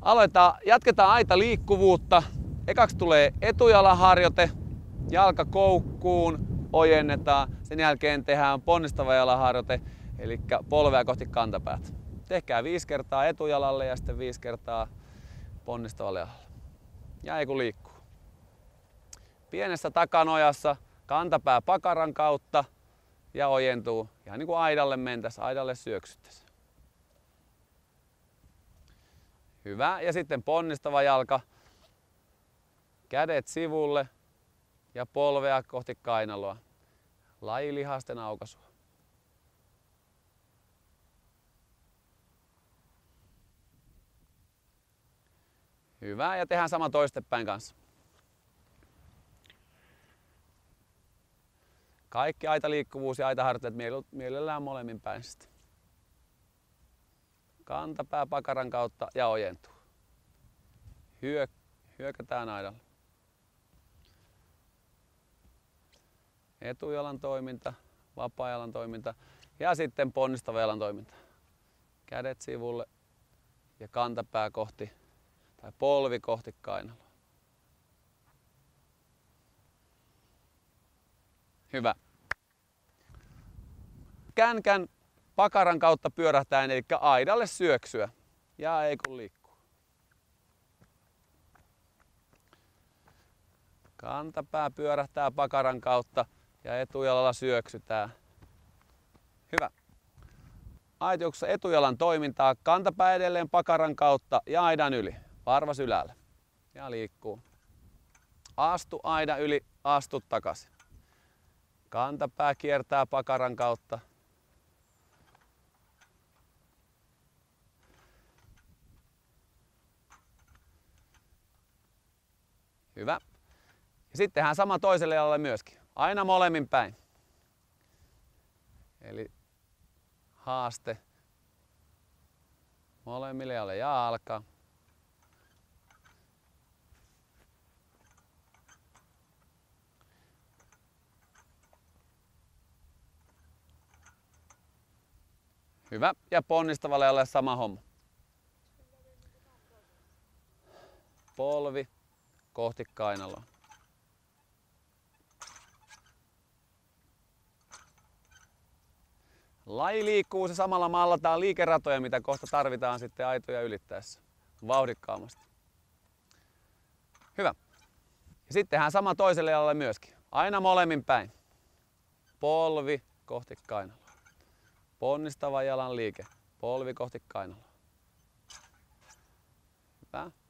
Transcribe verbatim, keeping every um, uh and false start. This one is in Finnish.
Aloitetaan, jatketaan aita liikkuvuutta. Ekaksi tulee etujalaharjoite, jalka koukkuun, ojennetaan. Sen jälkeen tehdään ponnistava jalaharjoite, eli polvea kohti kantapäät. Tehkää viisi kertaa etujalalle ja sitten viisi kertaa ponnistavalle jalalle. Ja ei kun liikkuu. Pienessä takanojassa kantapää pakaran kautta ja ojentuu ihan niin kuin aidalle mentäisiin, aidalle syöksyttäisiin. Hyvä. Ja sitten ponnistava jalka. Kädet sivulle ja polvea kohti kainaloa. Lajilihasten aukaisua. Hyvä. Ja tehdään sama toistepäin kanssa. Kaikki aitaliikkuvuus ja aitaharjoitteet mielellään molemmin päin. Kantapää pakaran kautta ja ojentuu. Hyö, hyökätään aidalle. Etujalan toiminta, vapaa-jalan toiminta ja sitten ponnistava jalan toiminta. Kädet sivulle ja kantapää kohti tai polvi kohti kainaloa. Hyvä. Känkän pakaran kautta pyörähtäen, eli aidalle syöksyä. Ja ei kun liikkuu. Kantapää pyörähtää pakaran kautta ja etujalalla syöksytään. Hyvä. Aitioksessa etujalan toimintaa, kantapää edelleen pakaran kautta ja aidan yli. Varvas ylällä. Ja liikkuu. Astu aidan yli, astu takaisin. Kantapää kiertää pakaran kautta. Hyvä. Ja sitten tehdään sama toiselle jalalle myöskin. Aina molemmin päin. Eli haaste molemmille jalalle ja alkaa. Hyvä. Ja ponnistavalle jalalle sama homma. Polvi kohti kainaloa. Laji liikkuu, se samalla mallataan liikeratoja, mitä kohta tarvitaan sitten aitoja ylittäessä vauhdikkaamasti. Hyvä. Ja sitten tehdään sama toiselle jalalle myöskin. Aina molemmin päin. Polvi kohti kainaloa. Ponnistava jalan liike. Polvi kohti kainaloa. Hyvä.